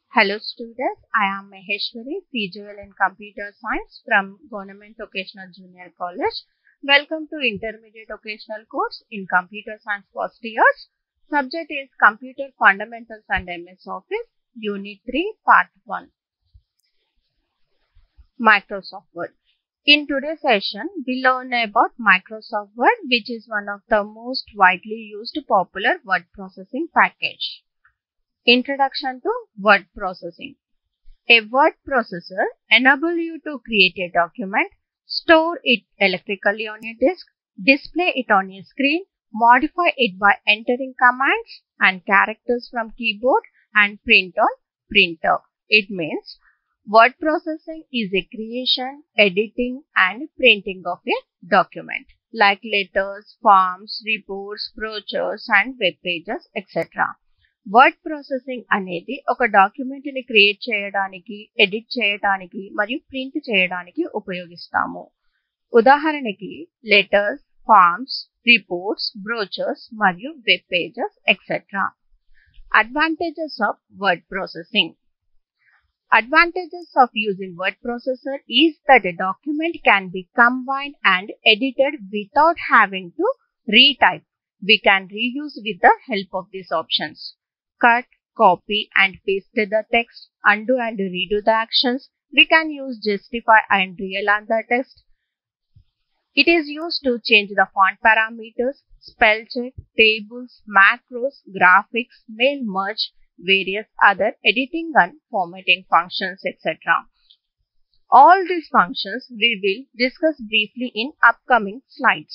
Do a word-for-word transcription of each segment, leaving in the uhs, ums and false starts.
Hello students, I am Maheshwari, C G L in Computer Science from Government Vocational Junior College. Welcome to Intermediate Vocational course in Computer Science first years. Subject is Computer Fundamentals and M S Office, Unit three, Part one. Microsoft Word. In today's session, we learn about Microsoft Word, which is one of the most widely used popular word processing package. Introduction to word processing. A word processor enables you to create a document, store it electrically on your disk, display it on your screen, modify it by entering commands and characters from keyboard, and print on printer. It means word processing is a creation, editing and printing of a document like letters, forms, reports, brochures and web pages, et cetera. Word processing అనేది ఒక document ని create చేయడానికి, edit చేయడానికి మరియు print చేయడానికి ఉపయోగిస్తాము. ఉదాహరణకి letters, forms, reports, brochures మరియు web pages et cetera. Advantages of word processing. Advantages of using word processor is that a document can be combined and edited without having to retype. We can reuse with the help of these options. Cut, copy and paste the text, undo and redo the actions. We can use justify and realign the text. It is used to change the font parameters, spell check, tables, macros, graphics, mail merge, various other editing and formatting functions, et cetera. All these functions we will discuss briefly in upcoming slides.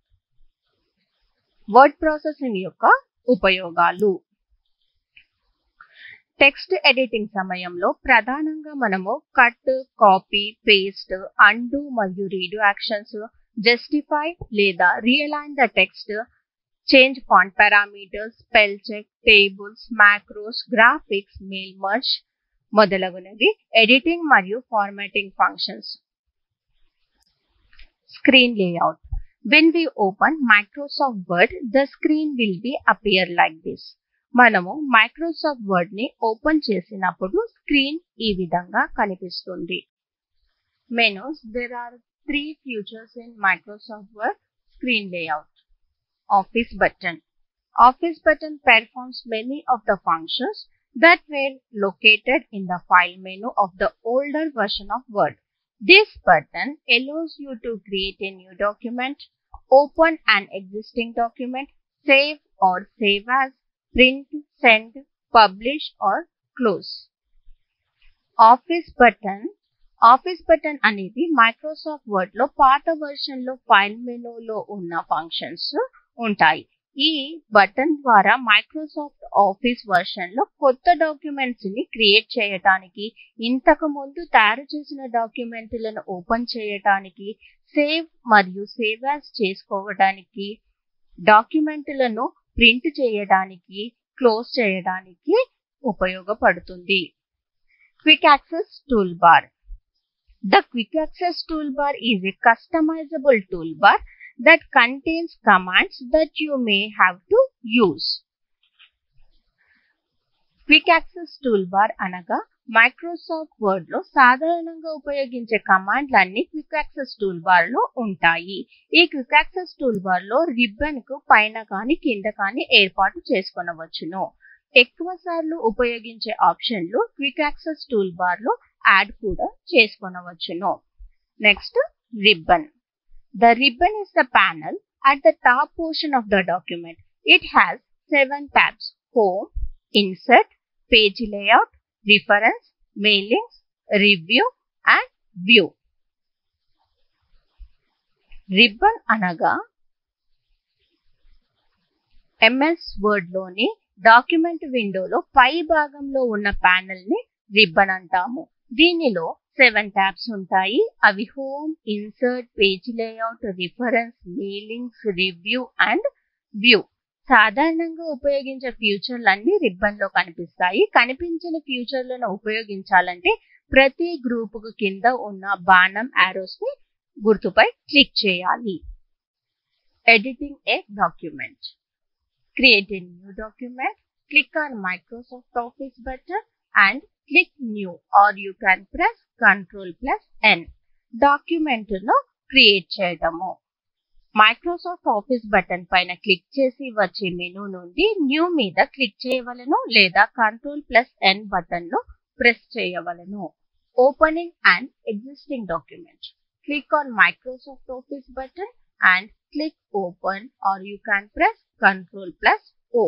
Word processing యొక్క ఉపయోగాలు. Text editing సమయంలో ప్రధానంగా మనము cut, copy, paste, undo మరియు redo actions, justify లేదా realign the text, change font parameters, spell check, tables, macros, graphics, mail merge మొదలగునవి editing మరియు formatting functions. Screen layout. When we open Microsoft Word, the screen will be appear like this. మనము Microsoft Word ని open చేసినప్పుడు screen ఈ విధంగా కనిపిస్తుంది. Menus. There are three features in Microsoft Word screen layout. Office button. Office button performs many of the functions that were located in the file menu of the older version of Word. This button allows you to create a new document, open an existing document, save or save as, print, send, publish or close. Office button. Office button అనేది Microsoft Word లో పాత version లో file మెనూలో ఉన్న functions ఉంటాయి. ఈ button ద్వారా Microsoft office version లో కొత్త డాక్యుమెంట్స్ ని క్రియేట్ చేయటానికి, ఇంతకు ముందు తయారు చేసిన డాక్యుమెంట్లను ఓపెన్ చేయటానికి, సేవ్ మరియు సేవ్ యాజ్ చేసుకోవడానికి, డాక్యుమెంట్లను ప్రింట్ చేయడానికి, క్లోజ్ చేయడానికి ఉపయోగపడుతుంది. Quick access toolbar. The quick access toolbar is a customizable toolbar that contains commands that you may have to use. Quick access toolbar అనగా మైక్రోసాఫ్ట్ వర్డ్ లో సాధారణంగా ఉపయోగించే కమాండ్లన్నీ క్విక్ యాక్సెస్ టూల్బార్ లో ఉంటాయి. ఈ క్విక్ యాక్సెస్ టూల్బార్ లో ribbon కు పైన కానీ కింద కానీ ఏర్పాటు చేసుకొనవచ్చును. ఎక్కువ సార్లు ఉపయోగించే ఆప్షన్లు క్విక్ యాక్సెస్ టూల్బార్ లో యాడ్ కూడా చేసుకొనవచ్చును. Next, ribbon. The ribbon is the panel at the top portion of the document. It has seven tabs: Home, Insert, Page Layout, Reference, Mailings, Review and View. Ribbon అనగా MS Word లోని document విండోలో పై భాగంలో ఉన్న panel ని ribbon అంటాము. దీనిలో seven tabs ఉంటాయి. అవి home, insert, page layout, reference, mailings, review and view. సాధారణంగా ఉపయోగించే ఫ్యూచర్లన్నీ రిబ్బన్ లో కనిపిస్తాయి. కనిపించిన ఫ్యూచర్లను ఉపయోగించాలంటే ప్రతి గ్రూపుకు కింద ఉన్న బాణం యారోస్ ని గుర్తుపై క్లిక్ చేయాలి. Editing a document. Create a new document. Click on Microsoft Office button and click new or you can press Ctrl plus N. Document ను క్రియేట్ చేయడము. మైక్రోసాఫ్ట్ ఆఫీస్ బటన్ పైన క్లిక్ చేసి వచ్చే మెనూ నుండి new మీద click చేయవలెను లేదా control plus N button ను ప్రెస్ చేయవలెను. Opening and existing document. Click on Microsoft Office button and click open or you can press control plus O.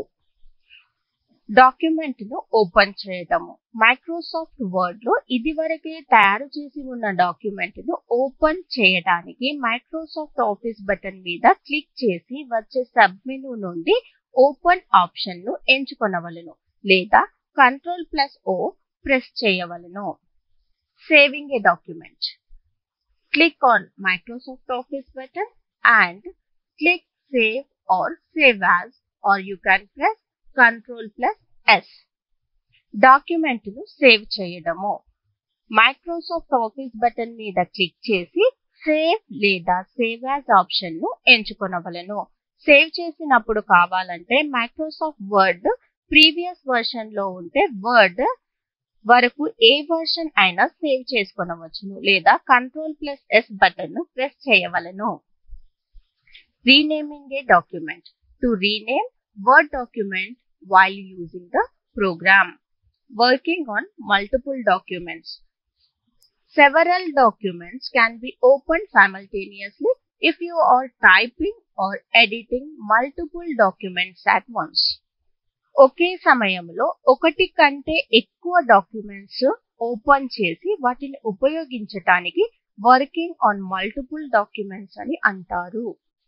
Document ను ఓపెన్ చేయడము. మైక్రోసాఫ్ట్ వర్డ్ లో ఇదివరకే తయారు చేసి ఉన్న డాక్యుమెంట్ ను ఓపెన్ చేయడానికి మైక్రోసాఫ్ట్ ఆఫీస్ బటన్ మీద క్లిక్ చేసి వచ్చే సబ్ మెనూ నుండి ఓపెన్ ఆప్షన్ ను ఎంచుకొనవలెను లేదా కంట్రోల్ ప్లస్ ఓ ప్రెస్ చేయవలెను. Saving a document. Click on Microsoft Office button and click save or save as or you can press control plus S. Document ను save చేయడము. Microsoft Office button మీద click చేసి save లేదా save as option ను ఎంచుకొనవలెను. Save చేసినప్పుడు కావాలంటే Microsoft word previous version లో ఉంటే వర్డ్ వరకు ఏ వర్షన్ అయినా సేవ్ చేసుకొనవచ్చును లేదా కంట్రోల్ ప్లస్ ఎస్ బటన్ ను ప్రెస్ చేయవలెను. Renaming a document. To rename word document while using the program. Working on multiple documents. Several documents can be opened simultaneously if you are typing or editing multiple documents at once. ఒకే సమయంలో ఒకటి కంటే ఎక్కువ documents open చేసి వాటిని ఉపయోగించటానికి working on multiple documents అని అంటారు.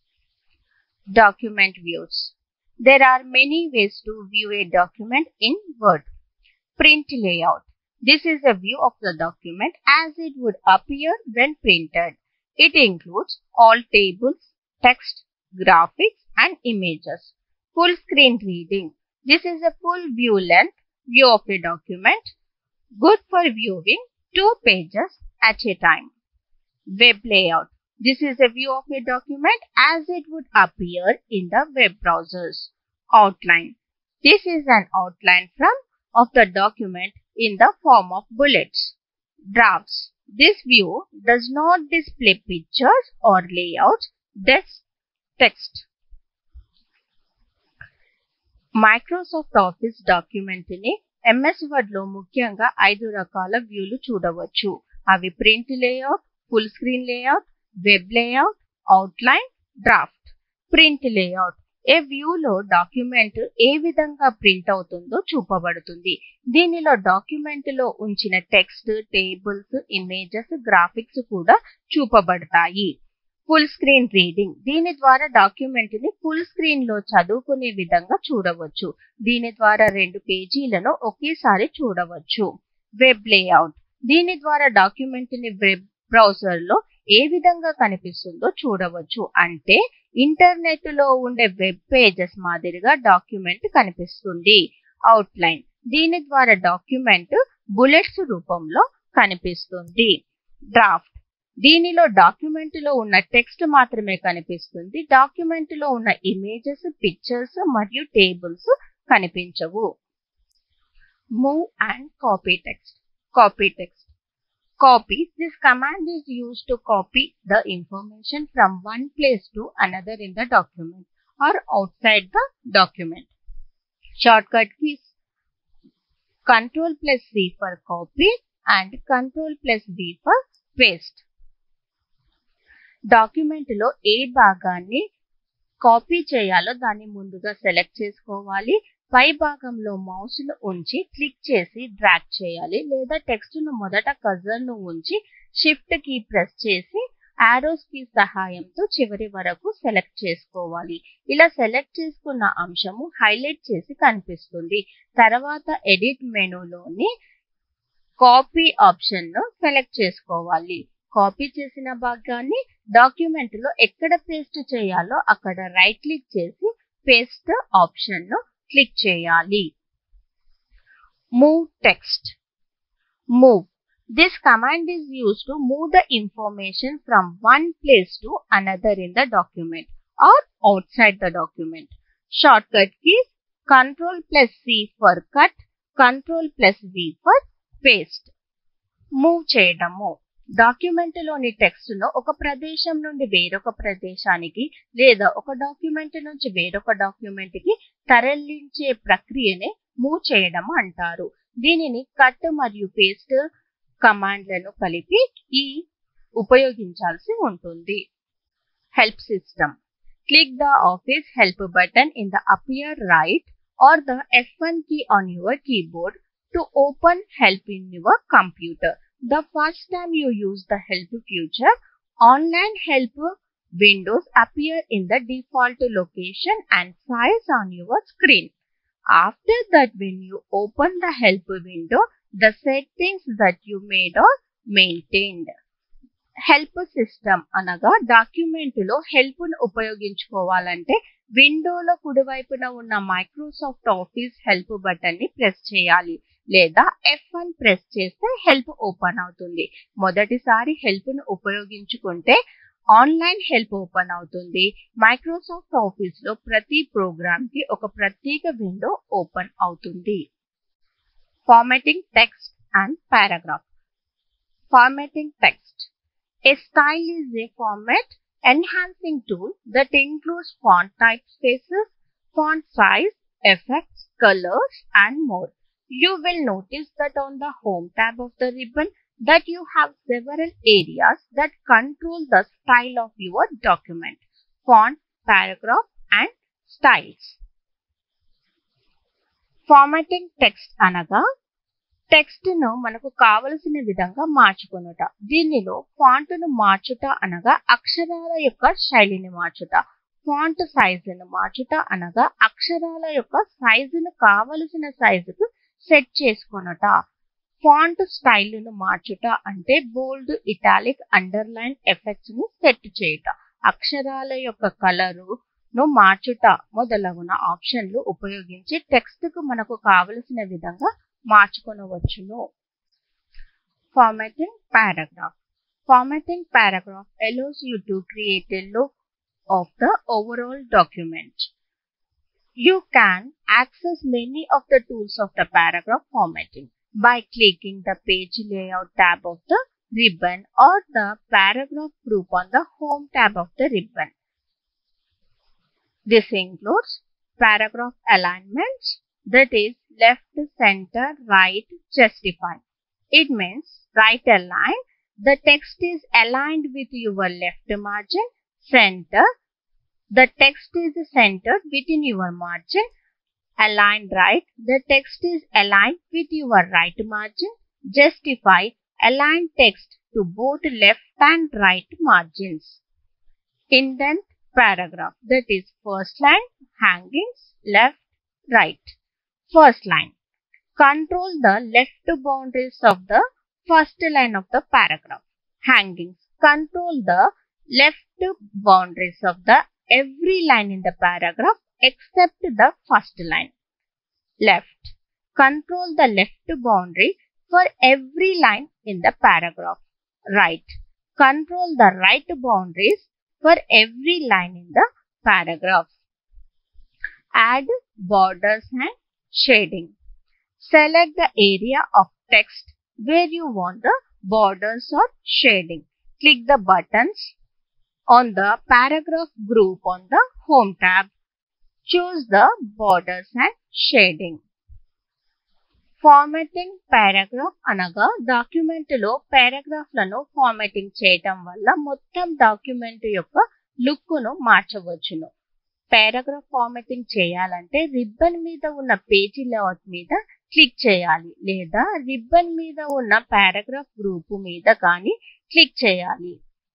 Document views. There are many ways to view a document in Word. Print layout. This is a view of the document as it would appear when printed. It includes all tables, text, graphics, and images. Full screen reading. This is a full view length view of a document, good for viewing two pages at a time. Web layout. This is a view of a document as it would appear in the web browsers. Outline. This is an outline from of the document in the form of bullets. Drafts. This view does not display pictures or layouts, just text. Microsoft Office document ని MS Word లో ముఖ్యంగా ఐదు రకాల వ్యూలు చూడవచ్చు. అవి print layout, full screen layout, web layout, outline, draft. Print layout. ఏ వ్యూలో డాక్యుమెంట్ ఏ విధంగా ప్రింట్ అవుతుందో చూపబడుతుంది. దీనిలో డాక్యుమెంట్ లో ఉంచిన టెక్స్ట్, టేబుల్స్, ఇమేజెస్, గ్రాఫిక్స్ కూడా చూపబడతాయి. Full screen reading. దీని ద్వారా డాక్యుమెంట్ ని ఫుల్ స్క్రీన్ లో చదువుకునే విధంగా చూడవచ్చు. దీని ద్వారా రెండు పేజీలను ఒకేసారి చూడవచ్చు. Web layout. దీని ద్వారా డాక్యుమెంట్ ని వెబ్ బ్రౌజర్ లో ఏ విధంగా కనిపిస్తుందో చూడవచ్చు. అంటే ఇంటర్నెట్ లో ఉండే వెబ్ పేజెస్ మాదిరిగా డాక్యుమెంట్ కనిపిస్తుంది. అవుట్లైన్. దీని ద్వారా డాక్యుమెంట్ బుల్లెట్స్ రూపంలో కనిపిస్తుంది. డ్రాఫ్ట్. దీనిలో డాక్యుమెంట్ లో ఉన్న టెక్స్ట్ మాత్రమే కనిపిస్తుంది. డాక్యుమెంట్ లో ఉన్న ఇమేజెస్, పిక్చర్స్ మరియు టేబుల్స్ కనిపించవు. Move and copy text. Copy text. Copy. This command is used to copy the information from one place to another in the document or outside the document. Shortcut keys. Control plus C for copy and Control plus V for paste. Document లో ఏ భాగాన్ని copy చేయాలో దాన్ని ముందుగా select చేసుకోవాలి. పై భాగంలో mouse ను ఉంచి క్లిక్ చేసి డ్రాగ్ చేయాలి లేదా టెక్స్ట్ ను మొదట కర్సర్ ను ఉంచి షిఫ్ట్ కీ ప్రెస్ చేసి ఆరోస్ కీ సహాయంతో చివరి వరకు సెలెక్ట్ చేసుకోవాలి. ఇలా సెలెక్ట్ చేసుకున్న అంశము హైలైట్ చేసి కనిపిస్తుంది. తర్వాత ఎడిట్ మెనూలోని కాపీ ఆప్షన్ ను సెలెక్ట్ చేసుకోవాలి. కాపీ చేసిన భాగాన్ని డాక్యుమెంట్ లో ఎక్కడ పేస్ట్ చేయాలో అక్కడ రైట్ క్లిక్ చేసి పేస్ట్ ఆప్షన్ ను క్లిక్ చేయాలి. Move text. Move. This command is used to move the information from one place to another in the document or outside the document. Shortcut keys. Control plus C for cut, Control plus V for paste. Move చేయడము. Document లోని text ను ఒక ప్రదేశం నుండి వేరొక ప్రదేశానికి లేదా ఒక డాక్యుమెంట్ నుంచి వేరొక డాక్యుమెంట్ కి తరలించే ప్రక్రియనే మూవ్ చేయడం అంటారు. దీనిని కట్ మరియు పేస్ట్ కమాండ్లను కలిపి ఈ ఉపయోగించాల్సి ఉంటుంది. Help system. Click the Office Help button in the upper right or the F one key on your keyboard to open Help in your computer. The first time you use the Help feature, online Help windows appear in the default location and size on your screen. After that, when you open the Help window, the settings that you made are maintained. Help system అనగా document లో help ను ఉపయోగించుకోవాలంటే విండోలో కుడివైపున ఉన్న Microsoft Office help button ని press చేయాలి లేదా ఎఫ్ వన్ ప్రెస్ చేస్తే హెల్ప్ ఓపెన్ అవుతుంది. మొదటిసారి హెల్ప్ ను ఉపయోగించుకుంటే ఆన్లైన్ హెల్ప్ ఓపెన్ అవుతుంది. మైక్రోసాఫ్ట్ ఆఫీస్ లో ప్రతి ప్రోగ్రామ్ కి ఒక ప్రత్యేక విండో ఓపెన్ అవుతుంది. Formatting text and paragraph. Formatting text. A style is a format enhancing tool that includes font type spaces, font size, effects, colors, and more. You will notice that on the Home tab of the ribbon that you have several areas that control the style of your document: font, paragraph, and styles. Formatting text anaga text ను మనకు కావలసిన విధంగా మార్చుకొనుట. దీనిలో font ను మార్చుట అనగా అక్షరాల యొక్క శైలిని మార్చుట. ఫాంట్ సైజును మార్చుట అనగా అక్షరాల యొక్క సైజును కావలసిన సైజుకు సెట్ చేసుకొనుట. ఫాంట్ స్టైల్ ను మార్చుట అంటే బోల్డ్, ఇటాలిక్, అండర్లైన్ ఎఫెక్ట్స్ ను సెట్ చేయుట. అక్షరాల యొక్క కలరు ను మార్చుట మొదలగున ఆప్షన్లు ఉపయోగించి టెక్స్ట్ కు మనకు కావలసిన విధంగా మార్చుకొనవచ్చును. Formatting paragraph. Formatting paragraph allows you to create a look of the overall document. You can access many of the tools of the paragraph formatting by clicking the Page Layout tab of the ribbon or the Paragraph group on the Home tab of the ribbon. This includes paragraph alignments, that is left, center, right, justify. It means right align, the text is aligned with your left margin. Center, the text is centered within your margin. Align right, the text is aligned with your right margin. Justify, align text to both left and right margins. Indent paragraph, that is first line, hangings, left, right. First line. Control the left boundaries of the first line of the paragraph. Hangings. Control the left boundaries of the every line in the paragraph except the first line. Left. Control the left boundary for every line in the paragraph. Right. Control the right boundaries for every line in the paragraph. Add borders and shading. Select the area of text where you want the borders or shading. Click the buttons on the paragraph group on the Home tab. Choose the borders and shading. Formatting paragraph అనగా document లో paragraph లను formatting చేయటం వల్ల మొత్తం document యొక్క look ను మార్చవచ్చును. Paragraph formatting చేయాలంటే రిబ్బన్ మీద ఉన్న పేజీ లేఅవుట్ మీద క్లిక్ చేయాలి లేదా రిబ్బన్ మీద ఉన్న పారాగ్రాఫ్ గ్రూప్ మీద కానీ క్లిక్ చేయాలి.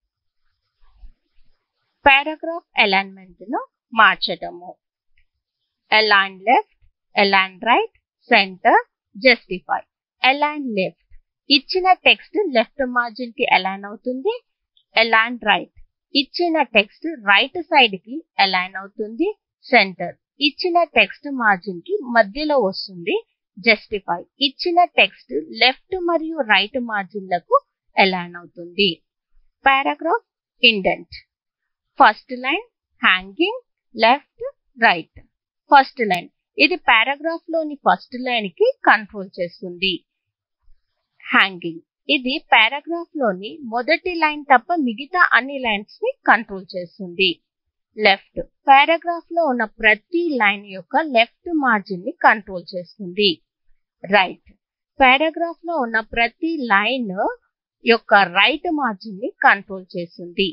పారాగ్రాఫ్ అలైన్మెంట్ ను మార్చటము. Align left, align right, centre, justify. Align left, ఇచ్చిన టెక్స్ట్ లెఫ్ట్ మార్జిన్ కి అలైన్ అవుతుంది. అలైన్ రైట్, ఇచ్చిన టెక్స్ట్ రైట్ సైడ్ కి అలైన్ అవుతుంది. సెంటర్, ఇచ్చిన టెక్స్ట్ మార్జిన్ కి మధ్యలో వస్తుంది. జస్టిఫై, ఇచ్చిన టెక్స్ట్ లెఫ్ట్ మరియు రైట్ మార్జిన్లకు అలైన్ అవుతుంది. Paragraph indent. First line, hanging, left, right. First line, ఇది పారాగ్రాఫ్ లోని ఫస్ట్ లైన్ కి కంట్రోల్ చేస్తుంది. హ్యాంగింగ్. ఇది పారాగ్రాఫ్ లోని మొదటి లైన్ తప్ప మిగతా అన్ని లైన్స్ ని కంట్రోల్ చేస్తుంది. లెఫ్ట్. పారాగ్రాఫ్ లో ఉన్న ప్రతి లైన్ యొక్క లెఫ్ట్ మార్జిన్ ని కంట్రోల్ చేస్తుంది. రైట్. పారాగ్రాఫ్ లో ఉన్న ప్రతి లైన్ యొక్క రైట్ మార్జిన్ ని కంట్రోల్ చేస్తుంది.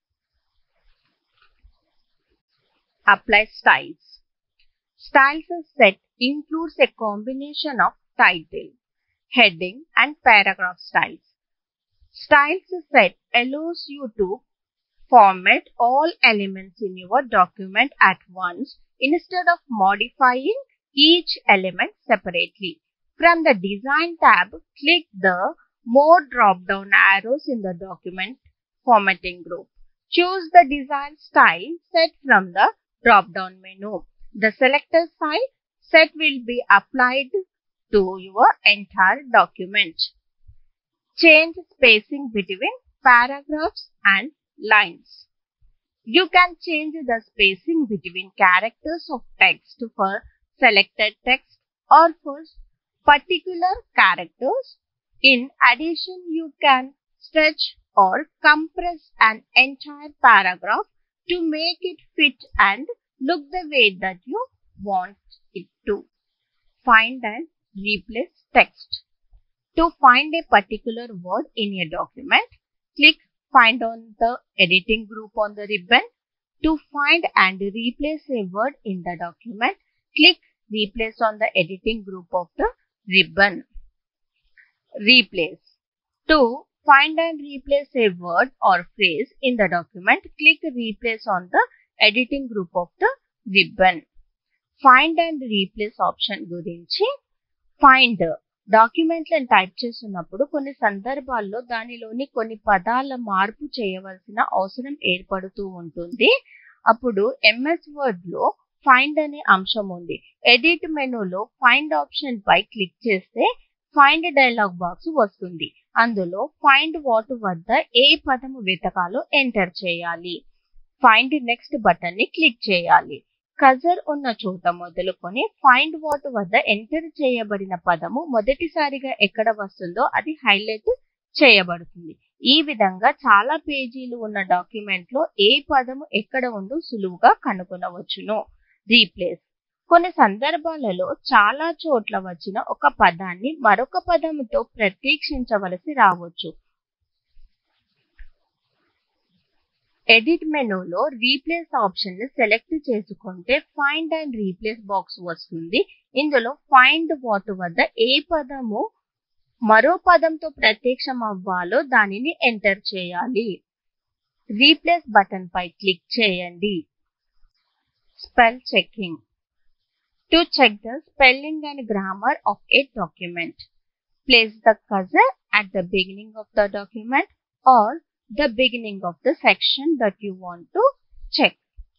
Apply styles. Styles set includes a combination of title, heading and paragraph styles. Styles set allows you to format all elements in your document at once instead of modifying each element separately. From the Design tab, click the More drop-down arrows in the document formatting group. Choose the design style set from the drop-down menu. The selected style set will be applied to your entire document. Change spacing between paragraphs and lines. You can change the spacing between characters of text for selected text or for particular characters. In addition, you can stretch or compress an entire paragraph to make it fit and look the way that you want it to. Find and replace text. To find a particular word in a document, click Find on the editing group on the ribbon. To find and replace a word in the document, click Replace on the editing group of the ribbon. Replace. To find and replace a word or phrase in the document, click Replace on the editing group of the ribbon. Find and replace option గురించి. Find. డాక్యుమెంట్లను type చేస్తున్నప్పుడు కొన్ని సందర్భాల్లో దానిలోని కొన్ని పదాల మార్పు చేయవలసిన అవసరం ఏర్పడుతూ ఉంటుంది. అప్పుడు ఎంఎస్ వర్డ్ లో ఫైండ్ అనే అంశం ఉంది. ఎడిట్ మెనూలో ఫైండ్ ఆప్షన్ పై క్లిక్ చేస్తే ఫైండ్ డైలాగ్ బాక్స్ వస్తుంది. అందులో ఫైండ్ వాట్ వద్ద ఏ పదము వెతకాలో ఎంటర్ చేయాలి. ఫైండ్ నెక్స్ట్ బటన్ ని క్లిక్ చేయాలి. కర్సర్ ఉన్న చోట మొదలుకొని ఫైండ్ వాట్ వద్ద ఎంటర్ చేయబడిన పదము మొదటిసారిగా ఎక్కడ వస్తుందో అది హైలైట్ చేయబడుతుంది. ఈ విధంగా చాలా పేజీలు ఉన్న డాక్యుమెంట్ లో ఏ పదము ఎక్కడ ఉందో సులువుగా కనుగొనవచ్చును. రీప్లేస్. కొన్ని సందర్భాలలో చాలా చోట్ల వచ్చిన ఒక పదాన్ని మరొక పదముతో ప్రత్యేకించవలసి రావచ్చు. ఎడిట్ మెనూలో రీప్లేస్ ఆప్షన్ ని సెలెక్ట్ చేసుకుంటే ఫైండ్ అండ్ రీప్లేస్ బాక్స్ వస్తుంది. ఇందులో ఫైండ్ వాట్ వద్ద ఏ పదము మరో పదంతో ప్రత్యక్షం అవ్వాలో దానిని ఎంటర్ చేయాలి. రీప్లేస్ బటన్ పై క్లిక్ చేయండి. Spell checking. To check the spelling and grammar of a document, place the cursor at the beginning of the document or the beginning of the section that you want to check.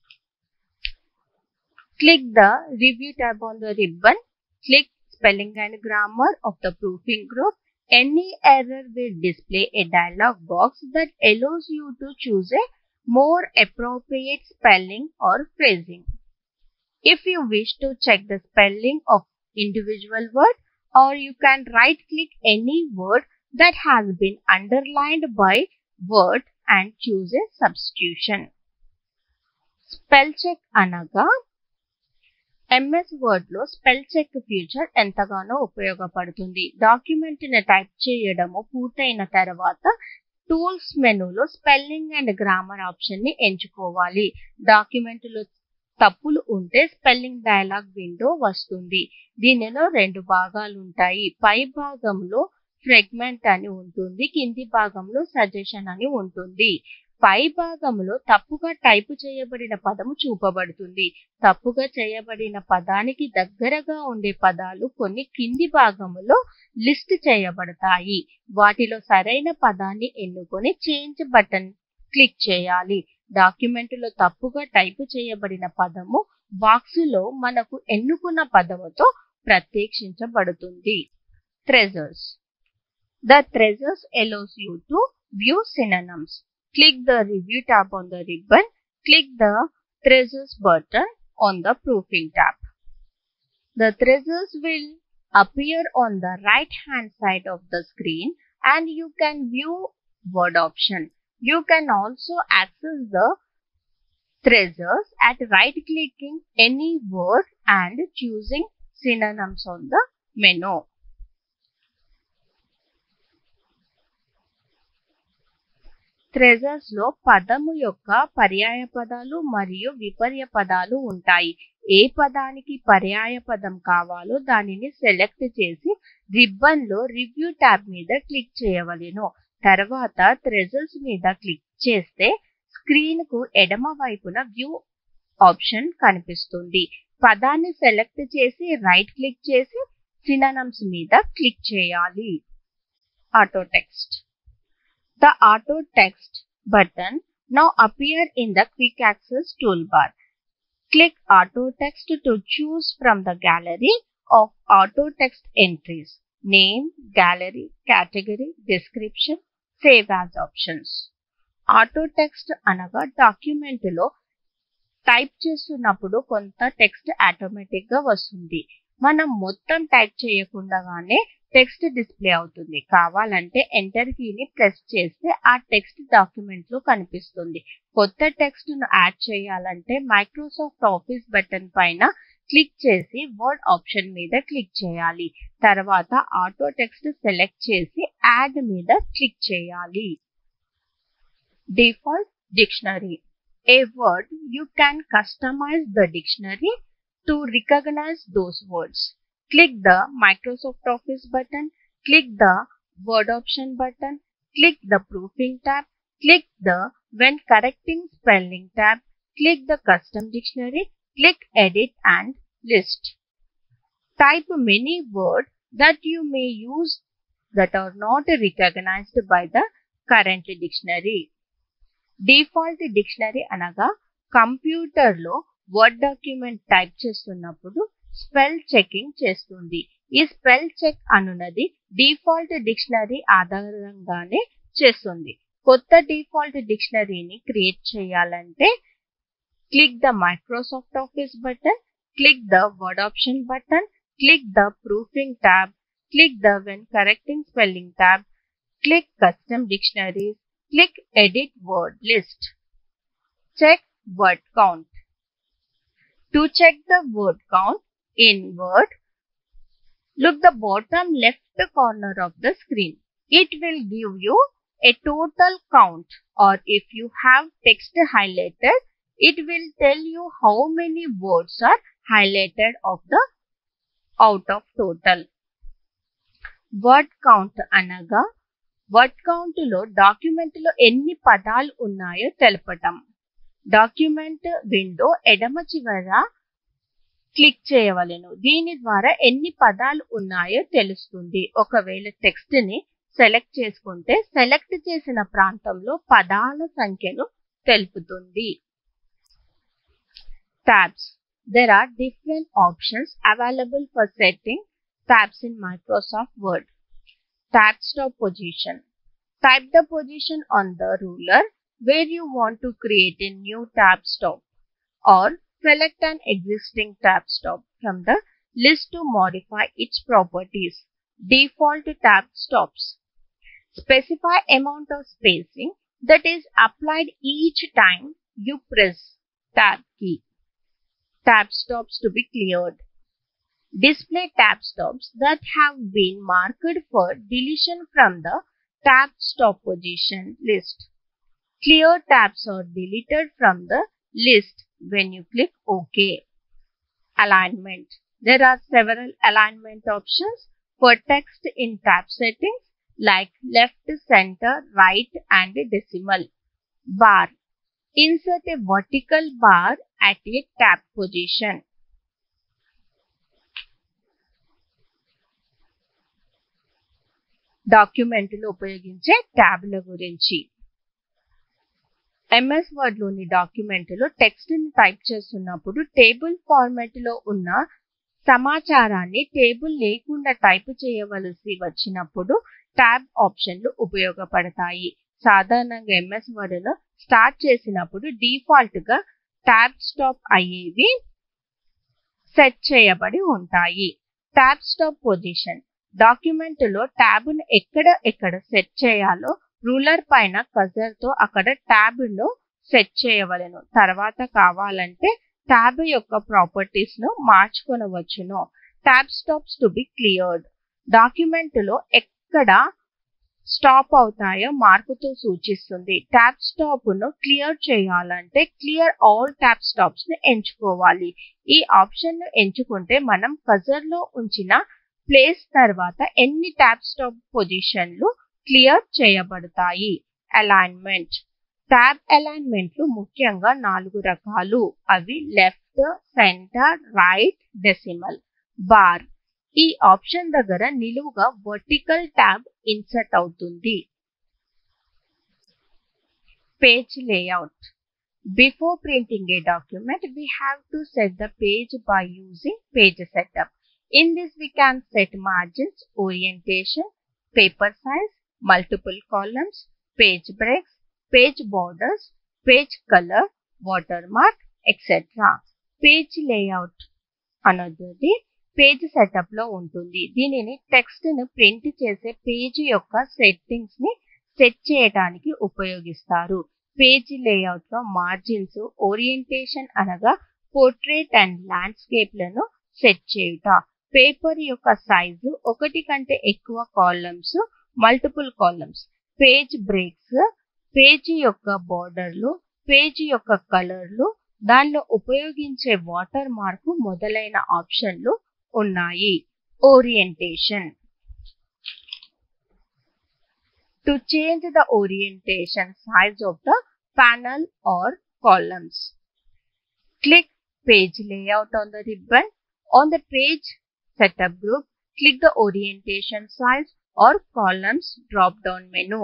Click the Review tab on the ribbon. Click Spelling and Grammar of the proofing group. Any error will display a dialog box that allows you to choose a more appropriate spelling or phrasing. If you wish to check the spelling of individual word, or you can right click any word that has been underlined by word and choose a substitution. Spell check అనగా MS Word లో spell check feature ఎంతగానో ఉపయోగపడుతుంది. Document ని type చేయడము పూర్తయిన తర్వాత tools మెనూలో spelling and grammar option ని ఎంచుకోవాలి. డాక్యుమెంట్ లో తప్పులు ఉంటే స్పెల్లింగ్ డైలాగ్ విండో వస్తుంది. దీనిలో రెండు భాగాలు ఉంటాయి. పై భాగంలో ఫ్రాగ్మెంట్ అని ఉంటుంది, కింది భాగంలో సజెషన్ అని ఉంటుంది. పై భాగంలో తప్పుగా టైపు చేయబడిన పదము చూపబడుతుంది. తప్పుగా చేయబడిన పదానికి దగ్గరగా ఉండే పదాలు కొన్ని కింది భాగంలో లిస్ట్ చేయబడతాయి. వాటిలో సరైన పదాన్ని ఎన్నుకొని చేంజ్ బటన్ క్లిక్ చేయాలి. డాక్యుమెంట్ లో తప్పుగా టైపు చేయబడిన పదము బాక్సులో మనకు ఎన్నుకున్న పదముతో ప్రత్యేకించబడుతుంది. Treasures. The treasures allows you to view synonyms. Click the Review tab on the ribbon. Click the Treasures button on the Proofing tab. The treasures will appear on the right hand side of the screen and you can view word option. You can also access the treasures at right clicking any word and choosing synonyms on the menu. Treasures లో పదము యొక్క పర్యాయ పదాలు మరియు విపర్య పదాలు ఉంటాయి. ఏ పదానికి పర్యాయ పదం కావాలో దానిని సెలెక్ట్ చేసి రిబ్బన్ లో రివ్యూ ట్యాబ్ మీద క్లిక్ చేయవలెను. తర్వాత ట్రెజర్స్ మీద క్లిక్ చేస్తే స్క్రీన్ కు ఎడమ వైపున వ్యూ ఆప్షన్ కనిపిస్తుంది. పదాన్ని సెలెక్ట్ చేసి రైట్ క్లిక్ చేసి సినోనిమ్స్ మీద క్లిక్ చేయాలి. Auto text. The Auto Text button now appears in the Quick Access toolbar. Click Auto Text to choose from the gallery of auto text entries. Name, gallery, category, description, save as options. Auto Text అనగా document లో type చేస్తున్నప్పుడు కొంత text automatic గా వస్తుంది. మనం మొత్తం type చేయకుండానే text display అవుతుంది. కావాలంటే ఎంటర్ కీని ప్రెస్ చేస్తే ఆ టెక్స్ట్ డాక్యుమెంట్ లో కనిపిస్తుంది. కొత్త టెక్స్ట్ ను యాడ్ చేయాలంటే మైక్రోసాఫ్ట్ ఆఫీస్ బటన్ పైన క్లిక్ చేసి వర్డ్ ఆప్షన్ మీద క్లిక్ చేయాలి. తర్వాత ఆటో టెక్స్ట్ సెలెక్ట్ చేసి యాడ్ మీద క్లిక్ చేయాలి. Default dictionary. A word you can customize the dictionary to recognize those words. Click the Microsoft Office button, click the Word option button, click the Proofing tab, click the When Correcting Spelling tab, click the Custom Dictionary, click Edit and List. Type many words that you may use that are not recognized by the current dictionary. Default dictionary అనగా computer లో Word document type చేస్తున్నప్పుడు spell checking చేస్తుంది. ఈ spell check అనున్నది default dictionary ఆధారంగానే చేస్తుంది. కొత్త default డిక్షనరీని క్రియేట్ చేయాలంటే click the Microsoft Office button, click the Word option button, click the proofing tab, click the when correcting spelling tab, click custom dictionaries, click Edit Word List. Check word count. To check the word count in Word, look the bottom left corner of the screen. It will give you a total count, or if you have text highlighted, it will tell you how many words are highlighted of the out of total. Word count అనగా word count లో document లో ఎన్ని పదాలు ఉన్నాయో తెలపటం. Document window ఎడమ చివర click చేయవలెను. దీని ద్వారా ఎన్ని పదాలు ఉన్నాయో తెలుస్తుంది. ఒకవేళ టెక్స్ట్ ని సెలెక్ట్ చేసుకుంటే సెలెక్ట్ చేసిన ప్రాంతంలో పదాల సంఖ్యను తెలుపుతుంది. tabs. There are different options available for setting tabs in Microsoft Word. Tab stop position. Type the position on the ruler where you want to create a new tab stop, or select an existing tab stop from the list to modify its properties. Default tab stops. Specify amount of spacing that is applied each time you press tab key. Tab stops to be cleared. Display tab stops that have been marked for deletion from the tab stop position list. Clear tabs are deleted from the list when you click OK. Alignment. There are several alignment options for text in tab settings like left, center, right and decimal. Bar. Insert a vertical bar at a tab position. Document లో ఉపయోగించే ట్యాబ్ల గురించి. MS Word లోని document లో text ని type చేస్తున్నప్పుడు table format లో ఉన్న సమాచారాన్ని టేబుల్ లేకుండా టైప్ చేయవలసి వచ్చినప్పుడు ట్యాబ్ ఆప్షన్లు ఉపయోగపడతాయి. సాధారణంగా ఎంఎస్ వర్డ్ లో స్టార్ట్ చేసినప్పుడు డిఫాల్ట్ గా ట్యాబ్ స్టాప్ అయ్యేవి సెట్ చేయబడి ఉంటాయి. Tab stop position. డాక్యుమెంట్ లో ట్యాబ్ ను ఎక్కడ ఎక్కడ సెట్ చేయాలో రూలర్ పైన కర్సర్ తో అక్కడ ట్యాబ్ ను సెట్ చేయవలెను. తర్వాత కావాలంటే ట్యాబ్ యొక్క ప్రాపర్టీస్ ను మార్చుకొనవచ్చును. Tab stops to be cleared. Document లో ఎక్కడ స్టాప్ అవుతాయో మార్కుతో సూచిస్తుంది. ట్యాబ్ స్టాప్ ను క్లియర్ చేయాలంటే క్లియర్ ఆల్ ట్యాబ్ స్టాప్స్ ని ఎంచుకోవాలి. ఈ ఆప్షన్ ను ఎంచుకుంటే మనం కర్సర్ లో ఉంచిన ప్లేస్ తర్వాత ఎన్ని ట్యాబ్ స్టాప్ పొజిషన్లు క్లియర్ చేయబడతాయి. అలైన్మెంట్. ట్యాబ్ అలైన్మెంట్లు ముఖ్యంగా నాలుగు రకాలు. అవి left, centre, right, decimal. Bar. ఈ ఆప్షన్ దగ్గర నిలువుగా వర్టికల్ ట్యాబ్ ఇన్సర్ట్ అవుతుంది. Page layout. Before printing a document, we have to set the page by using page setup. In this, we can set margins, orientation, paper size, multiple columns, page breaks, page borders, page color, watermark, et cetera. Page layout అనేది page setup లో ఉంటుంది. దీనిని text ను print చేసే page యొక్క settings ని set చేయడానికి ఉపయోగిస్తారు. పేజీ లేఅవుట్ లో మార్జిన్స్, ఓరియంటేషన్ అనగా పోర్ట్రేట్ అండ్ ల్యాండ్స్కేప్ లను సెట్ చేయుట, పేపర్ యొక్క సైజు, ఒకటి కంటే ఎక్కువ columns, multiple columns, page breaks, page యొక్క బోర్డర్లు, పేజీ యొక్క కలర్లు, దానిలో ఉపయోగించే వాటర్ మార్కు మొదలైన ఆప్షన్లు ఉన్నాయి. Orientation. To change the orientation size of the panel or columns, click Page Layout on the ribbon. On the Page Setup group, click the Orientation Size or Columns drop-down menu.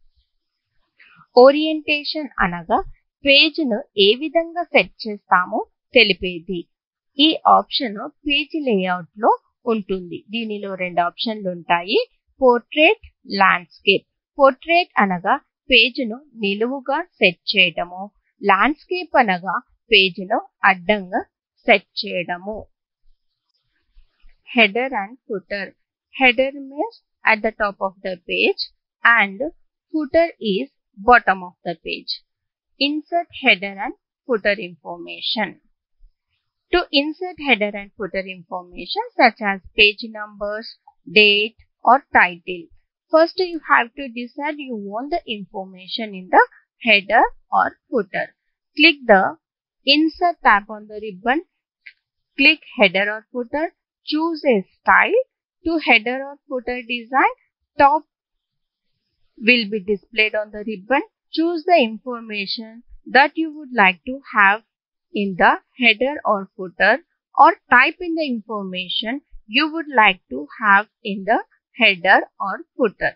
Orientation అనగా page ను ఏ విధంగా set చేస్తామో తెలిపేది. ఈ option page layout లో ఉంటుంది. దీనిలో రెండు ఆప్షన్లు ఉంటాయి. Portrait, landscape. పోర్ట్రేట్ అనగా పేజ్ ను నిలువుగా సెట్ చేయడము. ల్యాండ్స్కేప్ అనగా పేజ్ ను అడ్డంగా సెట్ చేయడము. Header and footer. Header means at the top of the page and footer is bottom of the page. Insert header and footer information. To insert header and footer information such as page numbers, date or title, first you have to decide you want the information in the header or footer. Click the Insert tab on the ribbon. Click Header or Footer. Choose a style. To header or footer design, top will be displayed on the ribbon. Choose the information that you would like to have in the header or footer, or type in the information you would like to have in the header or footer.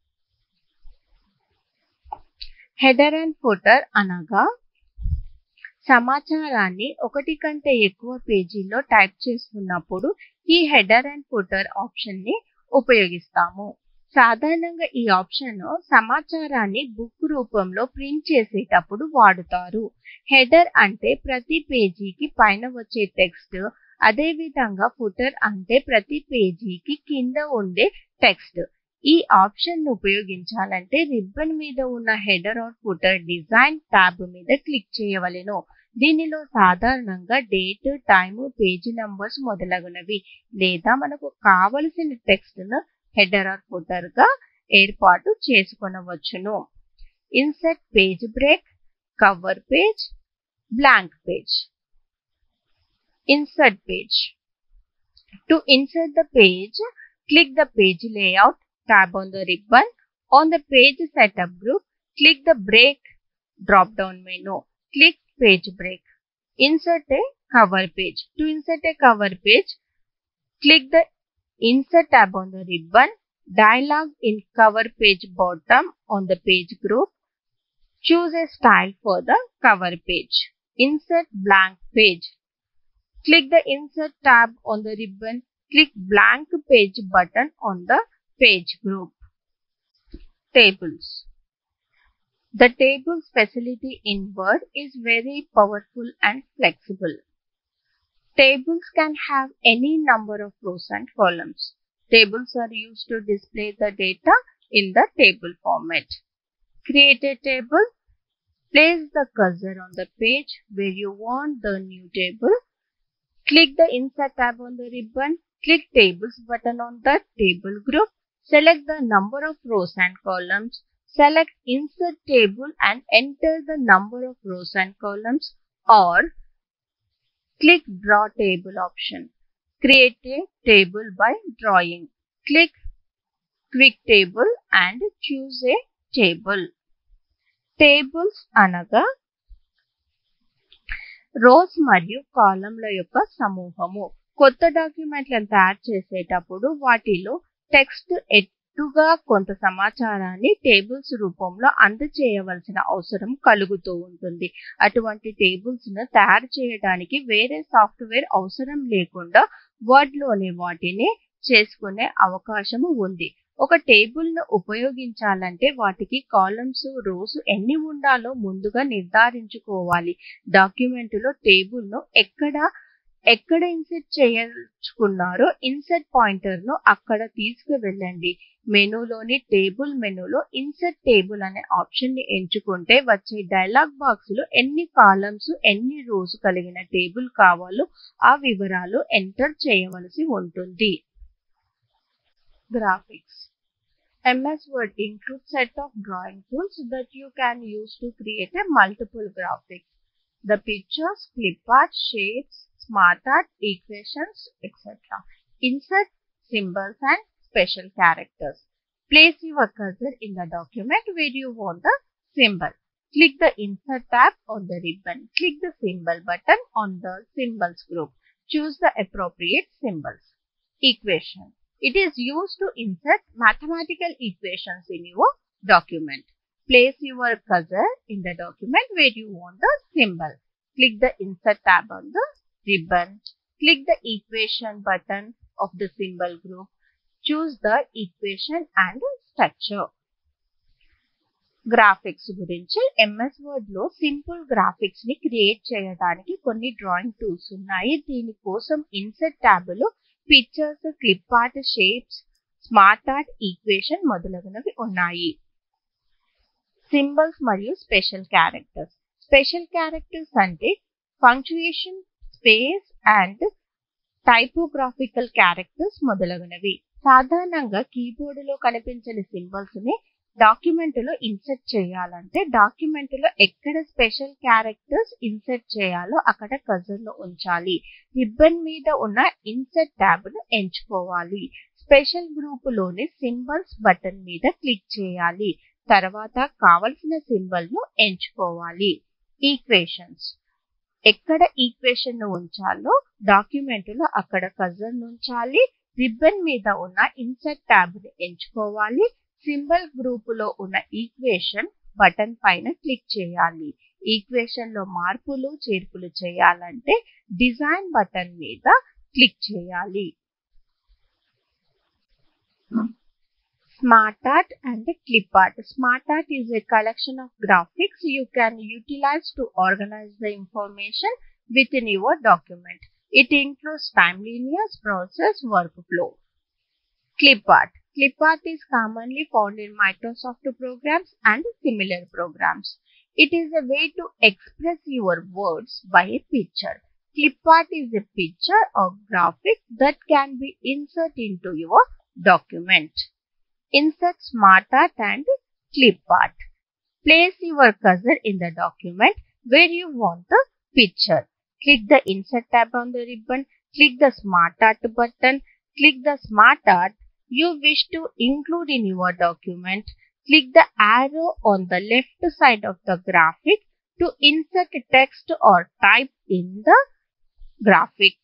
Header and footer అనగా సమాచారాన్ని ఒకటి కంటే ఎక్కువ పేజీల్లో type చేస్తున్నప్పుడు ఈ header and footer option ని ఉపయోగిస్తాము. సాధారణంగా ఈ ఆప్షన్ సమాచారాన్ని బుక్ రూపంలో ప్రింట్ చేసేటప్పుడు వాడుతారు. హెడర్ అంటే ప్రతి పేజీకి పైన వచ్చే టెక్స్ట్, అదే విధంగా ఫుటర్ అంటే ప్రతి పేజీకి కింద ఉండే టెక్స్ట్. ఈ ఆప్షన్ ను ఉపయోగించాలంటే రిబ్బన్ మీద ఉన్న header or footer design tab మీద క్లిక్ చేయవలెను. దీనిలో సాధారణంగా డేట్, టైమ్, పేజీ నంబర్స్ మొదలగునవి లేదా మనకు కావలసిన టెక్స్ట్ ను హెడర్ ఆర్ ఫుటర్ గా ఏర్పాటు చేసుకొనవచ్చును. Insert page break, cover page, blank page. Insert page. To insert the page, click the Page Layout tab on the ribbon. On the Page Setup group, click the Break drop-down menu. Click Page Break. Insert a cover page. To insert a cover page, click the Insert tab on the ribbon. Dialog in Cover Page bottom on the Page group. Choose a style for the cover page. Insert Blank Page. Click the Insert tab on the ribbon. Click Blank Page button on the page group. Tables. The tables facility in Word is very powerful and flexible. Tables can have any number of rows and columns. Tables are used to display the data in the table format. Create a table. Place the cursor on the page where you want the new table. Click the Insert tab on the ribbon. Click Tables button on the table group. Select the number of rows and columns. Select Insert Table and enter the number of rows and columns, or click Draw Table option. Create a table by drawing. Click Quick Table and choose a table. Tables అనగా rows మరియు కాలమ్ల యొక్క సమూహము. కొత్త డాక్యుమెంట్లను తయారు చేసేటప్పుడు వాటిలో టెక్స్ట్ ఎత్తుగా కొంత సమాచారాన్ని టేబుల్స్ రూపంలో అందజేయవలసిన అవసరం కలుగుతూ ఉంటుంది. అటువంటి టేబుల్స్ ను తయారు చేయడానికి వేరే సాఫ్ట్వేర్ అవసరం లేకుండా వర్డ్ లోనే వాటిని చేసుకునే అవకాశము ఉంది. ఒక టేబుల్ ను ఉపయోగించాలంటే వాటికి కాలమ్స్, రోస్ ఎన్ని ఉండాలో ముందుగా నిర్ధారించుకోవాలి. డాక్యుమెంట్ లో టేబుల్ ను ఎక్కడ ఎక్కడ ఇన్సర్ట్ చేయాలనుకున్నారో ఇన్సర్ట్ పాయింటర్ ను అక్కడ తీసుకువెళ్ళండి. మెనూలోని టేబుల్ మెనూలో ఇన్సర్ట్ టేబుల్ అనే ఆప్షన్ ని ఎంచుకుంటే వచ్చే డైలాగ్ బాక్స్ లో ఎన్ని కాలమ్స్, ఎన్ని రోస్ కలిగిన టేబుల్ కావాలో ఆ వివరాలు ఎంటర్ చేయవలసి ఉంటుంది. Graphics. M S Word includes set of drawing tools that you can use to create a multiple graphics. The pictures, clip art, shapes, smart art, equations, et cetera. Insert symbols and special characters. Place your cursor in the document where you want the symbol. Click the Insert tab on the ribbon. Click the Symbol button on the Symbols group. Choose the appropriate symbols. Equation. It is used to insert mathematical equations in your document. Place your cursor in the document where you want the symbol. Click the Insert tab on the ribbon. Click the Equation button of the symbol group. Choose the equation and structure. Graphics గురించి MS Word లో simple graphics ని create చేయడానికి కొన్ని drawing tools ఉన్నాయి. దీనికోసం insert tab లో pictures, clip art, shapes, smart art, equation మొదలగునవి ఉన్నాయి. సింబల్స్ మరియు స్పెషల్ క్యారెక్టర్స్. స్పెషల్ క్యారెక్టర్స్ అంటే punctuation, space and typographical characters మొదలగునవి. సాధారణంగా కీబోర్డులో కనిపించని సింబల్స్ ని డాక్యుమెంట్ లో ఇన్సర్ట్ చేయాలంటే డాక్యుమెంట్ లో ఎక్కడ స్పెషల్ క్యారెక్టర్స్ ఇన్సర్ట్ చేయాలో అక్కడ కర్సర్ ను ఉంచాలి. రిబ్బన్ మీద ఉన్న ఇన్సర్ట్ ట్యాబ్ ను ఎంచుకోవాలి. స్పెషల్ గ్రూప్ లోని సింబల్స్ బటన్ మీద క్లిక్ చేయాలి. తర్వాత కావలసిన సింబల్ ను ఎంచుకోవాలి. ఈక్వేషన్స్. ఎక్కడ ఈక్వేషన్ ను ఉంచాలో డాక్యుమెంట్ లో అక్కడ కర్సర్ ను ఉంచాలి. రిబ్బన్ మీద ఉన్న ఇన్సర్ట్ ట్యాబ్ ను ఎంచుకోవాలి. సింబల్ గ్రూప్ లో ఉన్న ఈక్వేషన్ బటన్ పైన క్లిక్ చేయాలి. ఈక్వేషన్ లో మార్పులు చేర్పులు చేయాలంటే డిజైన్ బటన్ మీద క్లిక్ చేయాలి. Smart Art and Clip Art. Smart Art is a collection of graphics you can utilize to organize the information within your document. It includes time linears, process, workflow. Clip Art. Clip art is commonly found in Microsoft programs and similar programs. It is a way to express your words by a picture. Clip art is a picture or graphic that can be inserted into your document. Insert Smart Art and Clip Art. Place your cursor in the document where you want the picture. Click the Insert tab on the ribbon. Click the Smart Art button. Click the Smart Art you wish to include in your document. Click the arrow on the left side of the graphic to insert text or type in the graphic.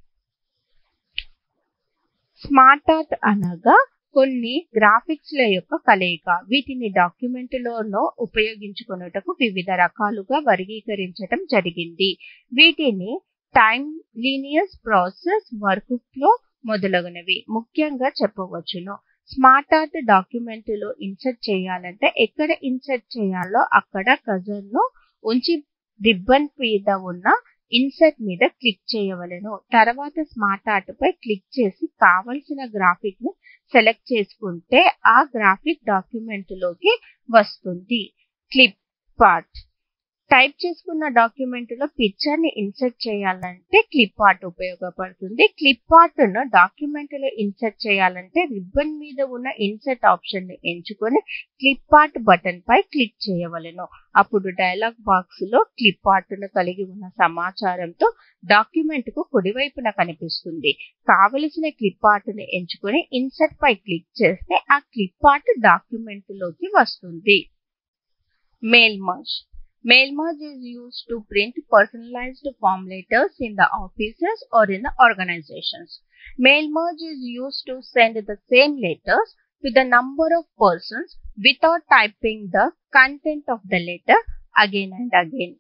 Smart Art అనగా కొన్ని graphics ల యొక్క కలయిక. వీటిని document లోనో ఉపయోగించుకొనుటకు వివిధ రకాలుగా వర్గీకరించడం జరిగింది. వీటిని time linears, process, work flow మొదలగునవి ముఖ్యంగా చెప్పవచ్చును. స్మార్ట్ ఆర్ట్ డాక్యుమెంట్ లో ఇన్సర్ట్ చేయాలంటే ఎక్కడ ఇన్సర్ట్ చేయాలో అక్కడ కర్సర్ ను ఉంచి రిబ్బన్ మీద ఉన్న ఇన్సర్ట్ మీద క్లిక్ చేయవలెను. తర్వాత స్మార్ట్ ఆర్ట్ పై క్లిక్ చేసి కావలసిన గ్రాఫిక్ ను సెలెక్ట్ చేసుకుంటే ఆ గ్రాఫిక్ డాక్యుమెంట్ లోకి వస్తుంది. క్లిప్ ఆర్ట్ టైప్ చేసుకున్న డాక్యుమెంట్ లో పిక్చర్ ని ఇన్సర్ట్ చేయాలంటే క్లిప్ ఆర్ట్ ఉపయోగపడుతుంది. క్లిప్ ఆర్ట్ ను డాక్యుమెంట్ లో ఇన్సర్ట్ చేయాలంటే రిబ్బన్ మీద ఉన్న ఇన్సర్ట్ ఆప్షన్ ని ఎంచుకొని క్లిప్ ఆర్ట్ బటన్ పై క్లిక్ చేయవలెను. అప్పుడు డైలాగ్ బాక్స్ లో క్లిప్ ఆర్ట్ ను కలిగి ఉన్న సమాచారంతో డాక్యుమెంట్ కు కుడివైపున కనిపిస్తుంది. కావలసిన క్లిప్ ఆర్ట్ ని ఎంచుకొని ఇన్సర్ట్ పై క్లిక్ చేస్తే ఆ క్లిప్ ఆర్ట్ డాక్యుమెంట్ లోకి వస్తుంది. Mail merge Mail merge is used to print personalized form letters in the offices or in the organizations. Mail merge is used to send the same letters to the number of persons without typing the content of the letter again and again.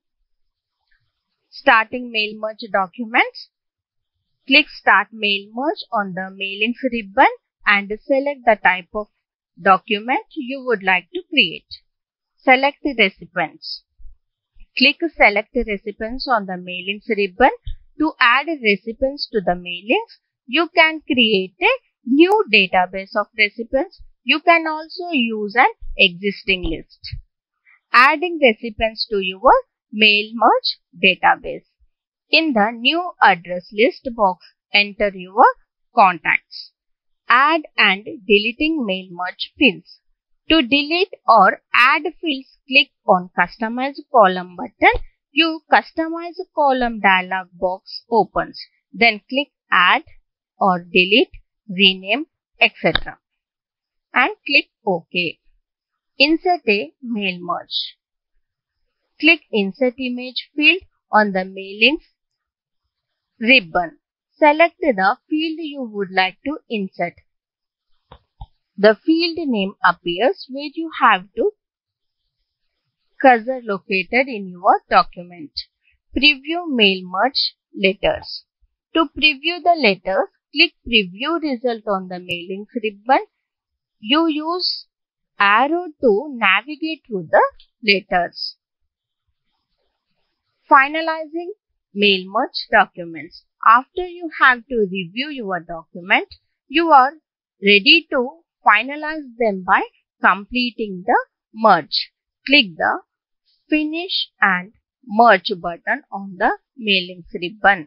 Starting mail merge documents. Click Start Mail Merge on the Mailings ribbon and select the type of document you would like to create. Select the recipients. Click Select Recipients on the Mailings ribbon. To add recipients to the mailings, you can create a new database of recipients. You can also use an existing list. Adding recipients to your Mail Merge database. In the New Address List box, enter your contacts. Add and deleting Mail Merge fields. To delete or add fields, click on Customize Column button. Your Customize Column dialog box opens. Then click Add or Delete, Rename, et cetera. And click OK. Insert a mail merge. Click Insert Image field on the Mailings ribbon. Select the field you would like to insert. The field name appears where you have to cursor located in your document. Preview Mail Merge Letters. To preview the letters, click Preview Result on the Mailings ribbon. You use arrow to navigate through the letters. Finalizing Mail Merge Documents. After you have to review your document, you are ready to finalize them by completing the merge. Click the Finish and Merge button on the Mailings ribbon.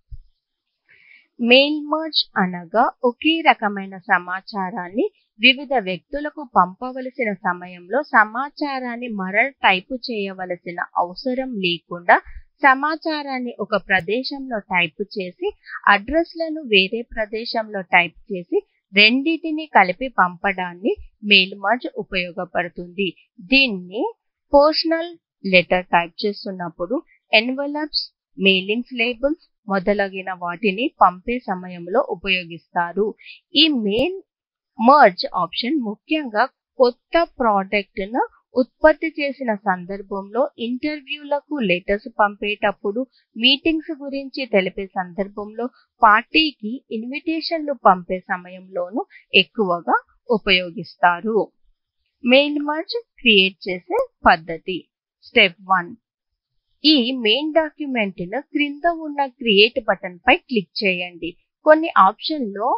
Mail merge అనగా ఒకే రకమైన సమాచారాన్ని వివిధ వ్యక్తులకు పంపవలసిన సమయంలో సమాచారాన్ని మరల టైపు చేయవలసిన అవసరం లేకుండా సమాచారాన్ని ఒక ప్రదేశంలో టైపు చేసి అడ్రస్లను వేరే ప్రదేశంలో టైప్ చేసి రెండిటిని కలిపి పంపడాన్ని మెయిల్ మర్జ్ ఉపయోగపడుతుంది. దీన్ని పర్సనల్ లెటర్ టైప్ చేస్తున్నప్పుడు ఎన్వలప్స్, మెయిలింగ్స్ లేబుల్స్ మొదలగిన వాటిని పంపే సమయంలో ఉపయోగిస్తారు. ఈ మెయిల్ మర్జ్ ఆప్షన్ ముఖ్యంగా కొత్త ప్రోడక్ట్ ను ఉత్పత్తి చేసిన సందర్భంలో, ఇంటర్వ్యూలకు లెటర్స్ పంపేటప్పుడు, మీటింగ్స్ గురించి తెలిపే సందర్భంలో, పార్టీకి ఇన్విటేషన్లు పంపే సమయంలోనూ ఎక్కువగా ఉపయోగిస్తారు. మెయిల్ మర్జ్ క్రియేట్ చేసే పద్ధతి. Step one. ఈ మెయిన్ డాక్యుమెంట్ ను క్రింద ఉన్న క్రియేట్ బటన్ పై క్లిక్ చేయండి. కొన్ని ఆప్షన్లో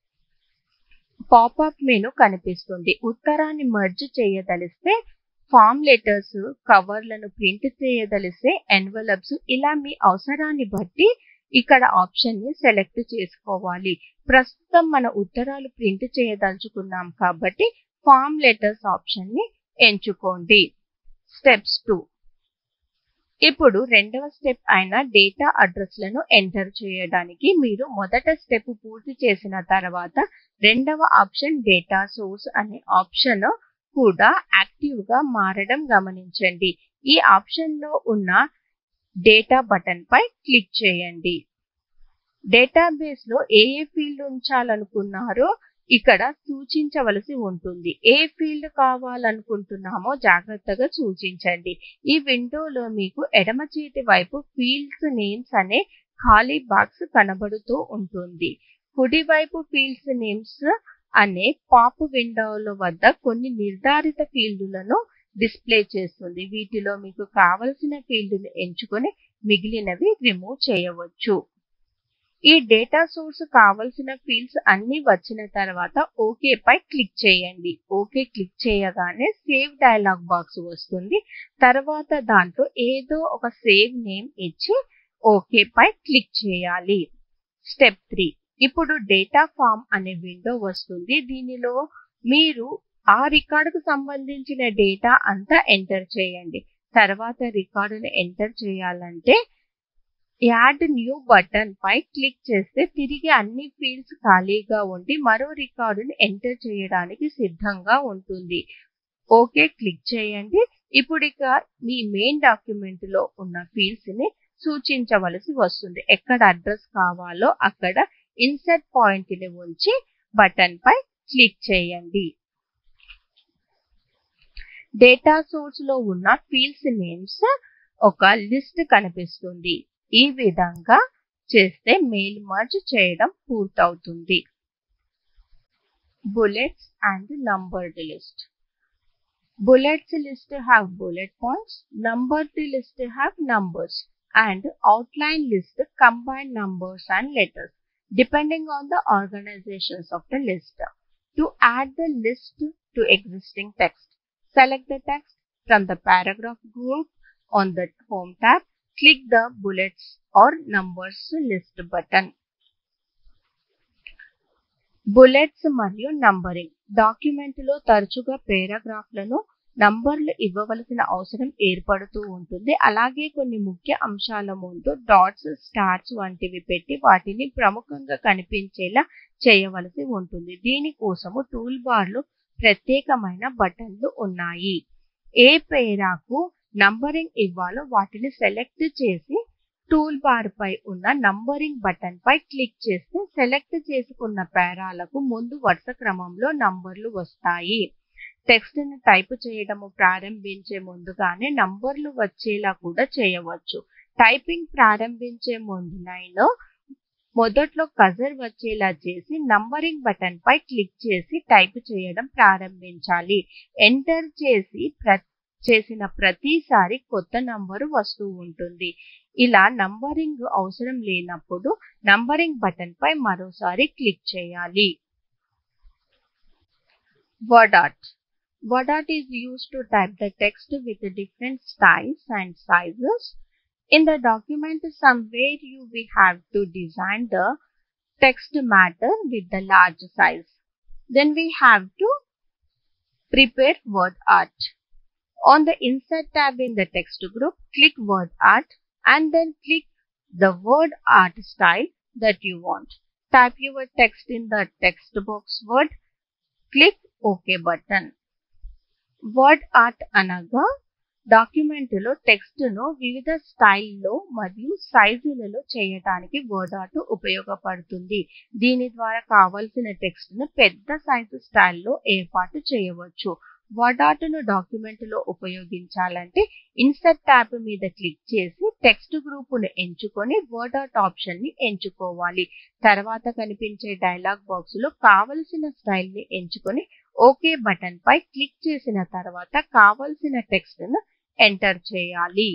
పాపప్ మెనూ కనిపిస్తుంది. ఉత్తరాన్ని మర్జ్ చేయదలిస్తే ఫామ్ లెటర్స్, కవర్లను ప్రింట్ చేయదలిస్తే ఎన్వలప్స్, ఇలా మీ అవసరాన్ని బట్టి ఇక్కడ ఆప్షన్ ని సెలెక్ట్ చేసుకోవాలి. ప్రస్తుతం మన ఉత్తరాలు ప్రింట్ చేయదలుచుకున్నాం కాబట్టి ఫామ్ లెటర్స్ ఆప్షన్ ని ఎంచుకోండి. Steps two. ఇప్పుడు రెండవ స్టెప్ అయిన డేటా అడ్రస్లను ఎంటర్ చేయడానికి మీరు మొదట స్టెప్ పూర్తి చేసిన తర్వాత రెండవ ఆప్షన్ డేటా సోర్స్ అనే ఆప్షన్ కూడా యాక్టివ్ గా మారడం గమనించండి. ఈ ఆప్షన్ లో ఉన్న డేటా బటన్ పై క్లిక్ చేయండి. డేటాబేస్ లో ఏ ఏ ఫీల్డ్ ఉంచాలనుకున్నారో ఇక్కడ సూచించవలసి ఉంటుంది. ఏ ఫీల్డ్ కావాలనుకుంటున్నామో జాగ్రత్తగా సూచించండి. ఈ విండోలో మీకు ఎడమ చేతి వైపు ఫీల్డ్స్ నేమ్స్ అనే ఖాళీ బాక్స్ కనబడుతూ ఉంటుంది. కుడివైపు ఫీల్డ్స్ నేమ్స్ అనే పాప్ విండోల వద్ద కొన్ని నిర్ధారిత ఫీల్డులను డిస్ప్లే చేస్తుంది. వీటిలో మీకు కావలసిన ఫీల్డ్ను ఎంచుకొని మిగిలినవి రిమూవ్ చేయవచ్చు. ఈ డేటా సోర్స్ కావలసిన ఫీల్డ్స్ అన్ని వచ్చిన తర్వాత ఓకే పై క్లిక్ చేయండి. ఓకే క్లిక్ చేయగానే సేవ్ డైలాగ్ బాక్స్ వస్తుంది. తర్వాత దాంట్లో ఏదో ఒక సేవ్ నేమ్ ఇచ్చి ఓకే పై క్లిక్ చేయాలి. Step three. ఇప్పుడు డేటా ఫామ్ అనే విండో వస్తుంది. దీనిలో మీరు ఆ రికార్డుకు సంబంధించిన డేటా అంతా ఎంటర్ చేయండి. తర్వాత రికార్డును ఎంటర్ చేయాలంటే యాడ్ న్యూ బటన్ పై క్లిక్ చేస్తే తిరిగి అన్ని ఫీల్డ్స్ ఖాళీగా ఉండి మరో రికార్డును ఎంటర్ చేయడానికి సిద్ధంగా ఉంటుంది. ఓకే క్లిక్ చేయండి. ఇప్పుడు ఇక మీ మెయిన్ డాక్యుమెంట్ లో ఉన్న ఫీల్డ్స్ ని సూచించవలసి వస్తుంది. ఎక్కడ అడ్రస్ కావాలో అక్కడ ఇన్సర్ట్ పాయింట్ ని ఉంచి బటన్ పై క్లిక్ చేయండి. డేటా సోర్స్ లో ఉన్న ఫీల్డ్స్ నేమ్స్ ఒక లిస్ట్ కనిపిస్తుంది. ఈ విధంగా చేస్తే మెయిల్ మర్జ్ చేయడం పూర్తవుతుంది. Bullets and numbered list. Bullets list have bullet points, numbered list have numbers, and outline list combine numbers and letters depending on the organizations of the list. To add the list to existing text, select the text from the paragraph group on the Home tab. Click the Bullets or Numbers List button. Bullets మరియు numbering. Document లో తరచుగా పేరాగ్రాఫ్లను నంబర్లు ఇవ్వవలసిన అవసరం ఏర్పడుతూ ఉంటుంది. అలాగే కొన్ని ముఖ్య అంశాల ముందు డాట్స్, స్టార్స్ వంటివి పెట్టి వాటిని ప్రముఖంగా కనిపించేలా చేయవలసి ఉంటుంది. దీనికోసము టూల్ బార్ లో ప్రత్యేకమైన బటన్లు ఉన్నాయి. ఏ పేరాకు నంబరింగ్ ఇవ్వాలో వాటిని సెలెక్ట్ చేసి టూల్ బార్ పై ఉన్న నంబరింగ్ బటన్ పై క్లిక్ చేస్తే సెలెక్ట్ చేసుకున్న పేరాలకు ముందు వరుస క్రమంలో నంబర్లు వస్తాయి. టెక్స్ట్ ని టైప్ చేయడం ప్రారంభించే ముందుగానే నంబర్లు వచ్చేలా కూడా చేయవచ్చు. టైపింగ్ ప్రారంభించే ముందు లైన్ మొదట్లో కర్సర్ వచ్చేలా చేసి నంబరింగ్ బటన్ పై క్లిక్ చేసి టైప్ చేయడం ప్రారంభించాలి. ఎంటర్ చేసి ప్ర చేసిన ప్రతిసారి కొత్త నంబరు వస్తూ ఉంటుంది. ఇలా నంబరింగ్ అవసరం లేనప్పుడు నంబరింగ్ బటన్ పై మరోసారి క్లిక్ చేయాలి. Word art. Word art is used to type the text with different styles and sizes. In the document, somewhere you will have to design the text matter with the large size. Then we have to prepare word art. On the Insert tab in the text group, click Word Art and then click the word art style that you want. Type your text in the text box word. Click OK button. Word art అనగా document లో text ను వివిధ స్టైల్లో మరియు సైజులలో చేయడానికి word art ఉపయోగపడుతుంది. దీని ద్వారా కావలసిన టెక్స్ట్ ను పెద్ద సైజు స్టైల్లో ఏర్పాటు చేయవచ్చు. వర్డ్ ఆర్ట్ ను డాక్యుమెంట్ లో ఉపయోగించాలంటే ఇన్సర్ట్ ట్యాబ్ మీద క్లిక్ చేసి టెక్స్ట్ గ్రూప్ ను ఎంచుకొని వర్డ్ ఆర్ట్ ఆప్షన్ ని ఎంచుకోవాలి. తర్వాత కనిపించే డైలాగ్ బాక్స్ లో కావలసిన స్టైల్ ని ఎంచుకొని ఓకే బటన్ పై క్లిక్ చేసిన తర్వాత కావలసిన టెక్స్ట్ ను ఎంటర్ చేయాలి.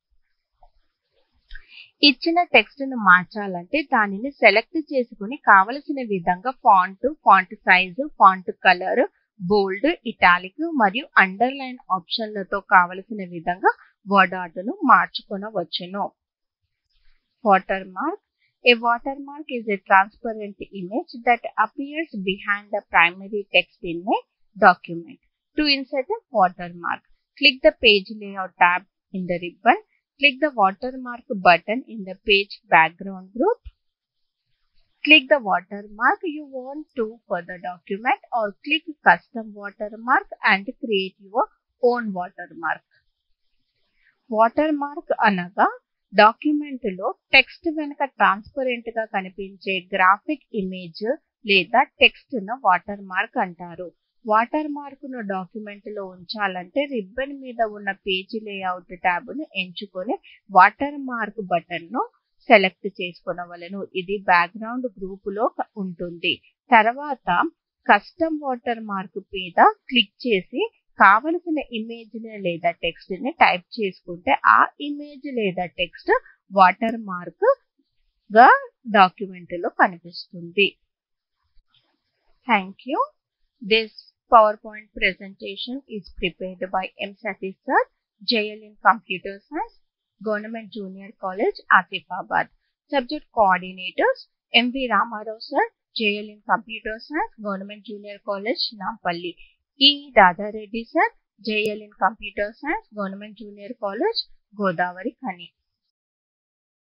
ఇచ్చిన టెక్స్ట్ ను మార్చాలంటే దానిని సెలెక్ట్ చేసుకుని కావలసిన విధంగా font, font size, font colour, bold, italic మరియు అండర్లైన్ ఆప్షన్లతో కావలసిన విధంగా వర్డ్ ఆర్ట్ ను మార్చుకొనవచ్చును. Watermark. A watermark is a transparent image that appears behind the primary text in a document. To insert a watermark, click the Page Layout tab in the ribbon. Click the watermark button in the page background group. Click the watermark you want to for the document or click Custom Watermark and create your own watermark. Watermark అనగా document లో text వెనుక transparent గా కనిపించే graphic image లేదా text ను watermark అంటారు. Watermark ను document లో ఉంచాలంటే రిబ్బన్ మీద ఉన్న పేజీ లేఅవుట్ ట్యాబ్ ను ఎంచుకొని వాటర్ మార్క్ బటన్ ను సెలెక్ట్ చేసుకొనవలెను. ఇది బ్యాక్గ్రౌండ్ గ్రూప్ లో ఉంటుంది. తర్వాత కస్టమ్ వాటర్ మార్క్ మీద క్లిక్ చేసి కావలసిన ఇమేజ్ లేదా టెక్స్ట్ ని టైప్ చేసుకుంటే ఆ ఇమేజ్ లేదా టెక్స్ట్ వాటర్ మార్క్ గా డాక్యుమెంట్ లో కనిపిస్తుంది. Thank you. This PowerPoint presentation is prepared by M. Satish Sir, J L in Computer Science, Government Junior College, Asifabad. Subject coordinators M V Ramarao Sir, J L in Computer Science, Government Junior College, Nampalli. E. Dada Reddy Sir, J L in Computer Science, Government Junior College, Godavari Khani.